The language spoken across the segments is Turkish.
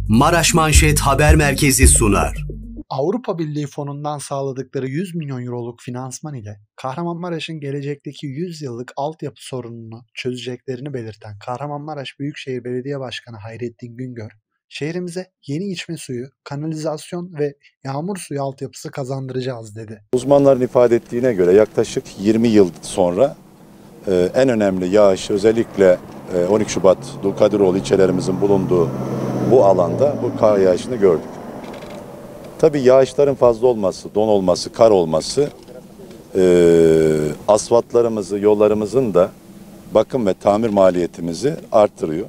Maraş Manşet Haber Merkezi sunar. Avrupa Birliği fonundan sağladıkları 100 milyon euroluk finansman ile Kahramanmaraş'ın gelecekteki 100 yıllık altyapı sorununu çözeceklerini belirten Kahramanmaraş Büyükşehir Belediye Başkanı Hayrettin Güngör, şehrimize yeni içme suyu, kanalizasyon ve yağmur suyu altyapısı kazandıracağız dedi. Uzmanların ifade ettiğine göre yaklaşık 20 yıl sonra en önemli yağış özellikle 12 Şubat Dulkadiroğlu ilçelerimizin bulunduğu bu alanda bu kar yağışını gördük. Tabii yağışların fazla olması, don olması, kar olması asfaltlarımızı, yollarımızın da bakım ve tamir maliyetimizi artırıyor.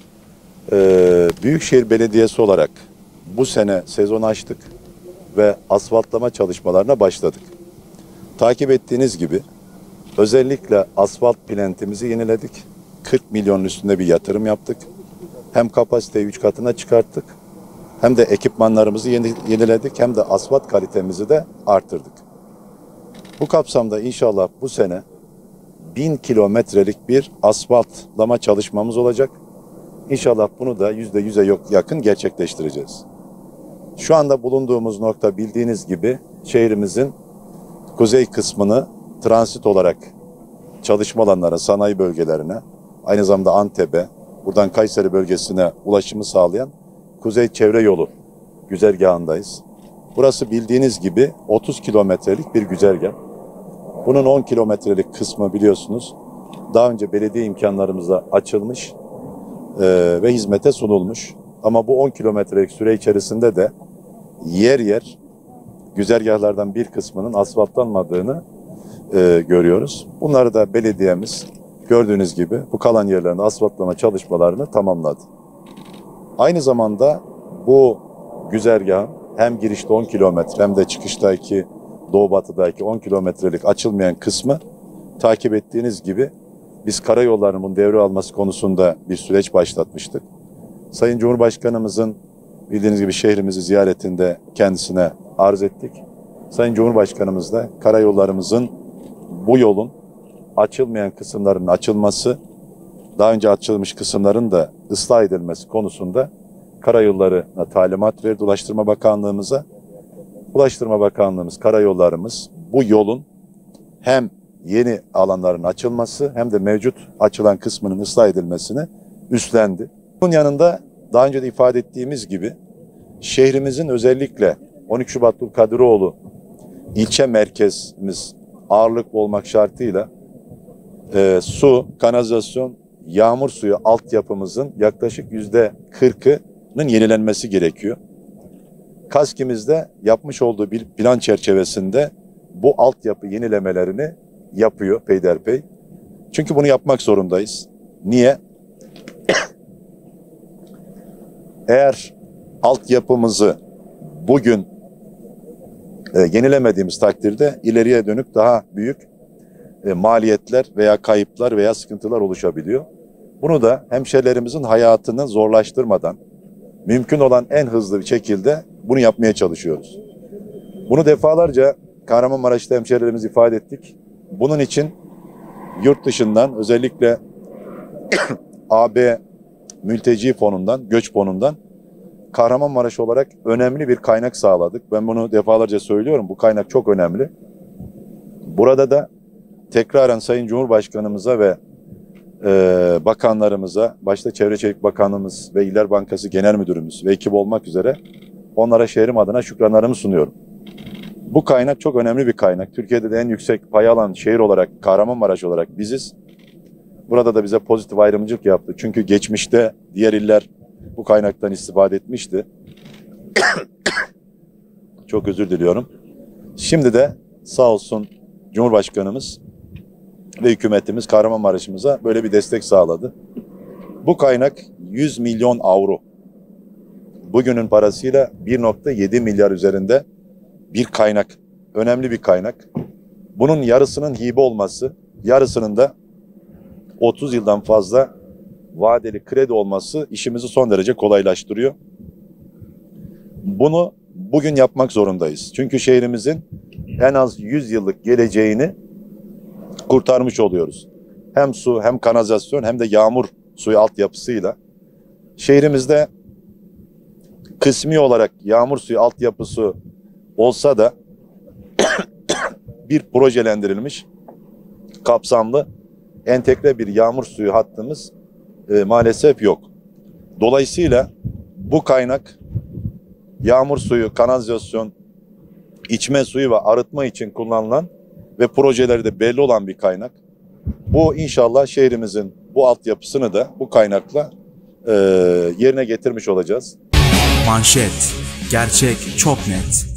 Büyükşehir Belediyesi olarak bu sene sezon açtık ve asfaltlama çalışmalarına başladık. Takip ettiğiniz gibi özellikle asfalt plantimizi yeniledik. 40 milyonun üstünde bir yatırım yaptık. Hem kapasiteyi 3 katına çıkarttık, hem de ekipmanlarımızı yeniledik, hem de asfalt kalitemizi de artırdık. Bu kapsamda inşallah bu sene 1000 kilometrelik bir asfaltlama çalışmamız olacak. İnşallah bunu da %100'e yakın gerçekleştireceğiz. Şu anda bulunduğumuz nokta bildiğiniz gibi şehrimizin kuzey kısmını transit olarak çalışma alanlara, sanayi bölgelerine, aynı zamanda Antep'e, buradan Kayseri bölgesine ulaşımı sağlayan Kuzey Çevre Yolu güzergahındayız. Burası bildiğiniz gibi 30 kilometrelik bir güzergah. Bunun 10 kilometrelik kısmı biliyorsunuz daha önce belediye imkanlarımızla açılmış ve hizmete sunulmuş. Ama bu 10 kilometrelik süre içerisinde de yer yer güzergahlardan bir kısmının asfaltlanmadığını görüyoruz. Bunları da belediyemiz gördüğünüz gibi bu kalan yerlerinde asfaltlama çalışmalarını tamamladı. Aynı zamanda bu güzergahın hem girişte 10 kilometre hem de çıkıştaki doğu batıdaki 10 kilometrelik açılmayan kısmı takip ettiğiniz gibi biz karayollarının bunu devre alması konusunda bir süreç başlatmıştık. Sayın Cumhurbaşkanımızın bildiğiniz gibi şehrimizi ziyaretinde kendisine arz ettik. Sayın Cumhurbaşkanımız da karayollarımızın bu yolun açılmayan kısımlarının açılması, daha önce açılmış kısımların da ıslah edilmesi konusunda karayollarına talimat verdi Ulaştırma Bakanlığımıza. Ulaştırma Bakanlığımız, karayollarımız bu yolun hem yeni alanların açılması hem de mevcut açılan kısmının ıslah edilmesini üstlendi. Bunun yanında daha önce de ifade ettiğimiz gibi şehrimizin özellikle 12 Şubat Dulkadiroğlu ilçe merkezimiz ağırlıklı olmak şartıyla su, kanalizasyon, yağmur suyu altyapımızın yaklaşık %40'ının yenilenmesi gerekiyor. KASKİ'mizde yapmış olduğu bir plan çerçevesinde bu altyapı yenilemelerini yapıyor peyderpey. Çünkü bunu yapmak zorundayız. Niye? Eğer altyapımızı bugün yenilemediğimiz takdirde ileriye dönük daha büyük maliyetler veya kayıplar veya sıkıntılar oluşabiliyor. Bunu da hemşehrilerimizin hayatını zorlaştırmadan mümkün olan en hızlı bir şekilde bunu yapmaya çalışıyoruz. Bunu defalarca Kahramanmaraş'ta hemşehrilerimiz ifade ettik. Bunun için yurt dışından özellikle AB Mülteci Fonu'ndan, Göç Fonu'ndan Kahramanmaraş olarak önemli bir kaynak sağladık. Ben bunu defalarca söylüyorum. Bu kaynak çok önemli. Burada da tekraren Sayın Cumhurbaşkanımıza ve bakanlarımıza, başta Çevre Şehircilik Bakanlığımız ve İller Bankası Genel Müdürümüz ve ekip olmak üzere onlara şehrim adına şükranlarımı sunuyorum. Bu kaynak çok önemli bir kaynak. Türkiye'de de en yüksek pay alan şehir olarak, Kahramanmaraş olarak biziz. Burada da bize pozitif ayrımcılık yaptı. Çünkü geçmişte diğer iller bu kaynaktan istifade etmişti. Çok özür diliyorum. Şimdi de sağ olsun Cumhurbaşkanımız ve hükümetimiz Kahramanmaraş'ımıza böyle bir destek sağladı. Bu kaynak 100 milyon avro. Bugünün parasıyla 1,7 milyar üzerinde bir kaynak. Önemli bir kaynak. Bunun yarısının hibe olması, yarısının da 30 yıldan fazla vadeli kredi olması işimizi son derece kolaylaştırıyor. Bunu bugün yapmak zorundayız. Çünkü şehrimizin en az 100 yıllık geleceğini kurtarmış oluyoruz. Hem su, hem kanalizasyon, hem de yağmur suyu altyapısıyla. Şehrimizde kısmi olarak yağmur suyu altyapısı olsa da bir projelendirilmiş, kapsamlı, entegre bir yağmur suyu hattımız maalesef yok. Dolayısıyla bu kaynak yağmur suyu, kanalizasyon, içme suyu ve arıtma için kullanılan ve projeleri de belli olan bir kaynak. Bu inşallah şehrimizin bu altyapısını da bu kaynakla yerine getirmiş olacağız. Manşet, gerçek çok net.